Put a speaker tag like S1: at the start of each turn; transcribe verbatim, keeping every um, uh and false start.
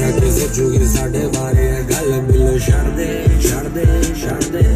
S1: क्या कि सोचूगी साढ़े बारे गल मिलो छड़ दे छड़ दे छड़ दे